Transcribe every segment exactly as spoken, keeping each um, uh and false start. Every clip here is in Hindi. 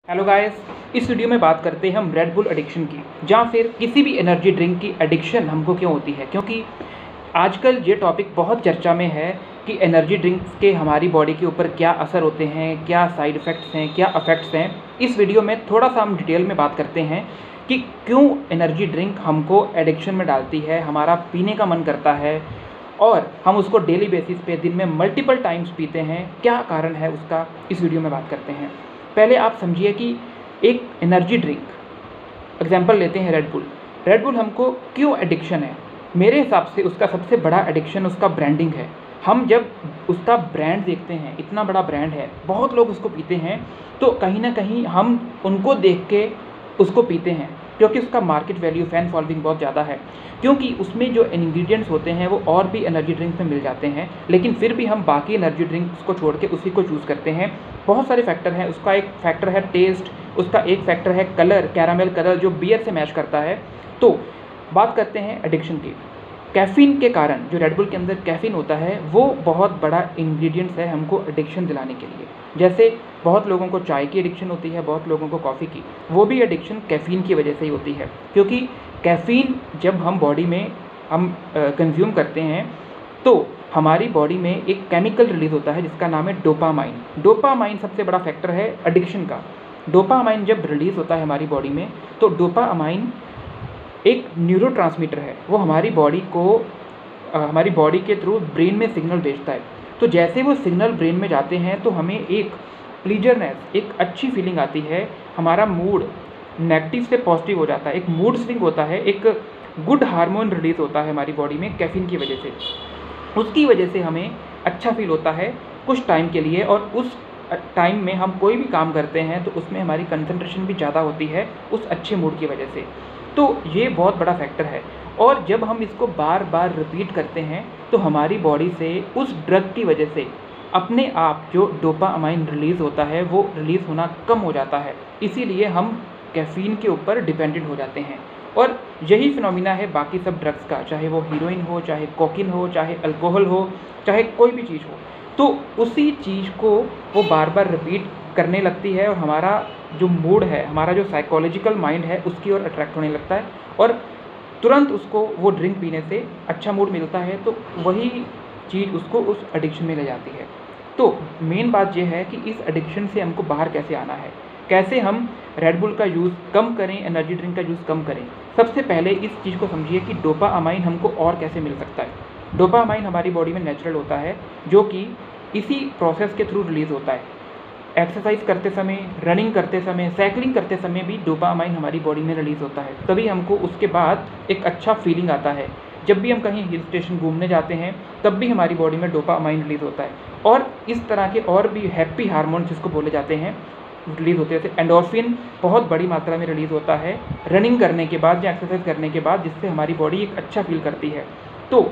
हेलो गाइस, इस वीडियो में बात करते हैं हम रेड बुल एडिक्शन की, या फिर किसी भी एनर्जी ड्रिंक की एडिक्शन हमको क्यों होती है। क्योंकि आजकल ये टॉपिक बहुत चर्चा में है कि एनर्जी ड्रिंक्स के हमारी बॉडी के ऊपर क्या असर होते हैं, क्या साइड इफ़ेक्ट्स हैं, क्या अफेक्ट्स हैं। इस वीडियो में थोड़ा सा हम डिटेल में बात करते हैं कि क्यों एनर्जी ड्रिंक हमको एडिक्शन में डालती है, हमारा पीने का मन करता है और हम उसको डेली बेसिस पे दिन में मल्टीपल टाइम्स पीते हैं। क्या कारण है उसका, इस वीडियो में बात करते हैं। पहले आप समझिए कि एक एनर्जी ड्रिंक, एग्जांपल लेते हैं रेड बुल। रेड बुल हमको क्यों एडिक्शन है? मेरे हिसाब से उसका सबसे बड़ा एडिक्शन उसका ब्रांडिंग है। हम जब उसका ब्रांड देखते हैं, इतना बड़ा ब्रांड है, बहुत लोग उसको पीते हैं, तो कहीं ना कहीं हम उनको देख के उसको पीते हैं, क्योंकि उसका मार्केट वैल्यू, फैन फॉलोइंग बहुत ज़्यादा है। क्योंकि उसमें जो इंग्रेडिएंट्स होते हैं वो और भी एनर्जी ड्रिंक्स में मिल जाते हैं, लेकिन फिर भी हम बाकी एनर्जी ड्रिंक्स को छोड़ के उसी को चूज़ करते हैं। बहुत सारे फैक्टर हैं। उसका एक फैक्टर है टेस्ट, उसका एक फैक्टर है कलर, कैरामेल कलर जो बियर से मैच करता है। तो बात करते हैं एडिक्शन की। कैफ़ीन के कारण, जो रेड बुल के अंदर कैफ़ीन होता है, वो बहुत बड़ा इंग्रेडिएंट्स है हमको एडिक्शन दिलाने के लिए। जैसे बहुत लोगों को चाय की एडिक्शन होती है, बहुत लोगों को कॉफ़ी की, वो भी एडिक्शन कैफ़ीन की वजह से ही होती है। क्योंकि कैफ़ीन जब हम बॉडी में हम कंज्यूम करते हैं तो हमारी बॉडी में एक केमिकल रिलीज़ होता है जिसका नाम है डोपामाइन। डोपामाइन सबसे बड़ा फैक्टर है एडिक्शन का। डोपामाइन जब रिलीज़ होता है हमारी बॉडी में, तो डोपामाइन एक न्यूरोट्रांसमीटर है, वो हमारी बॉडी को आ, हमारी बॉडी के थ्रू ब्रेन में सिग्नल भेजता है। तो जैसे वो सिग्नल ब्रेन में जाते हैं तो हमें एक प्लीजरनेस, एक अच्छी फीलिंग आती है, हमारा मूड नेगेटिव से पॉजिटिव हो जाता है, एक मूड स्विंग होता है, एक गुड हार्मोन रिलीज़ होता है हमारी बॉडी में कैफ़ीन की वजह से। उसकी वजह से हमें अच्छा फील होता है कुछ टाइम के लिए, और उस टाइम में हम कोई भी काम करते हैं तो उसमें हमारी कंसंट्रेशन भी ज़्यादा होती है उस अच्छे मूड की वजह से। तो ये बहुत बड़ा फैक्टर है। और जब हम इसको बार बार रिपीट करते हैं तो हमारी बॉडी से उस ड्रग की वजह से अपने आप जो डोपामाइन रिलीज़ होता है वो रिलीज़ होना कम हो जाता है। इसीलिए हम कैफ़ीन के ऊपर डिपेंडेंट हो जाते हैं। और यही फिनोमिना है बाकी सब ड्रग्स का, चाहे वो हीरोइन हो, चाहे कोकीन हो, चाहे अल्कोहल हो, चाहे कोई भी चीज़ हो। तो उसी चीज़ को वो बार बार रिपीट करने लगती है और हमारा जो मूड है, हमारा जो साइकोलॉजिकल माइंड है, उसकी ओर अट्रैक्ट होने लगता है और तुरंत उसको वो ड्रिंक पीने से अच्छा मूड मिलता है। तो वही चीज़ उसको उस एडिक्शन में ले जाती है। तो मेन बात यह है कि इस एडिक्शन से हमको बाहर कैसे आना है, कैसे हम रेड बुल का यूज़ कम करें, एनर्जी ड्रिंक का यूज़ कम करें। सबसे पहले इस चीज़ को समझिए कि डोपामाइन हमको और कैसे मिल सकता है। डोपामाइन हमारी बॉडी में नेचुरल होता है, जो कि इसी प्रोसेस के थ्रू रिलीज़ होता है। एक्सरसाइज करते समय, रनिंग करते समय, साइकिलिंग करते समय भी डोपामाइन हमारी बॉडी में रिलीज़ होता है। तभी हमको उसके बाद एक अच्छा फीलिंग आता है। जब भी हम कहीं हिल स्टेशन घूमने जाते हैं तब भी हमारी बॉडी में डोपामाइन रिलीज़ होता है। और इस तरह के और भी हैप्पी हार्मोन जिसको बोले जाते हैं रिलीज़ होते हैं। जैसे एंडोर्फिन बहुत बड़ी मात्रा में रिलीज़ होता है रनिंग करने के बाद या एक्सरसाइज करने के बाद, जिससे हमारी बॉडी एक अच्छा फील करती है। तो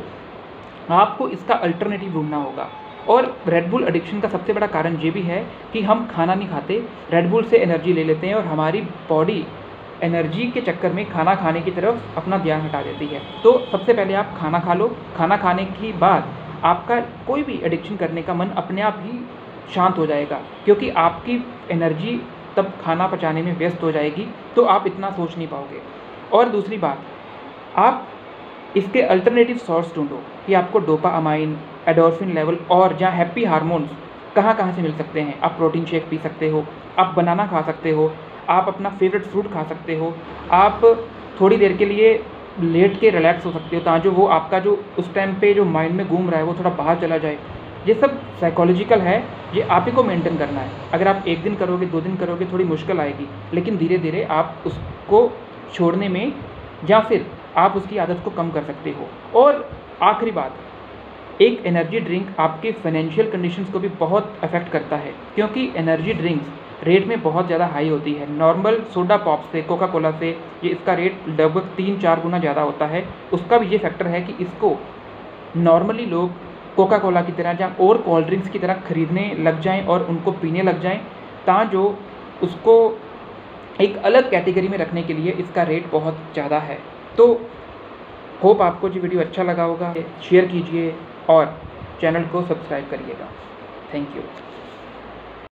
आपको इसका अल्टरनेटिव ढूंढना होगा। और रेड बुल एडिक्शन का सबसे बड़ा कारण ये भी है कि हम खाना नहीं खाते, रेड बुल से एनर्जी ले लेते हैं और हमारी बॉडी एनर्जी के चक्कर में खाना खाने की तरफ अपना ध्यान हटा देती है। तो सबसे पहले आप खाना खा लो। खाना खाने के बाद आपका कोई भी एडिक्शन करने का मन अपने आप ही शांत हो जाएगा, क्योंकि आपकी एनर्जी तब खाना पचाने में व्यस्त हो जाएगी, तो आप इतना सोच नहीं पाओगे। और दूसरी बात, आप इसके अल्टरनेटिव सोर्स ढूंढो कि आपको डोपामाइन, एंडोर्फिन लेवल और या हैप्पी हार्मोन्स कहाँ कहाँ से मिल सकते हैं। आप प्रोटीन शेक पी सकते हो, आप बनाना खा सकते हो, आप अपना फेवरेट फ्रूट खा सकते हो, आप थोड़ी देर के लिए लेट के रिलैक्स हो सकते हो ताकि वो आपका जो उस टाइम पे जो माइंड में घूम रहा है वो थोड़ा बाहर चला जाए। ये सब साइकोलॉजिकल है, ये आप ही को मेंटेन करना है। अगर आप एक दिन करोगे, दो दिन करोगे, थोड़ी मुश्किल आएगी, लेकिन धीरे धीरे आप उसको छोड़ने में या फिर आप उसकी आदत को कम कर सकते हो। और आखिरी बात, एक एनर्जी ड्रिंक आपके फाइनेंशियल कंडीशंस को भी बहुत अफेक्ट करता है, क्योंकि एनर्जी ड्रिंक्स रेट में बहुत ज़्यादा हाई होती है। नॉर्मल सोडा पॉप से, कोका कोला से ये इसका रेट लगभग तीन चार गुना ज़्यादा होता है। उसका भी ये फैक्टर है कि इसको नॉर्मली लोग कोका कोला की तरह या और कोल्ड ड्रिंक्स की तरह खरीदने लग जाएं और उनको पीने लग जाएं, ता जो उसको एक अलग कैटेगरी में रखने के लिए इसका रेट बहुत ज़्यादा है। तो होप आपको ये वीडियो अच्छा लगा होगा। शेयर कीजिए और चैनल को सब्सक्राइब करिएगा। Thank you.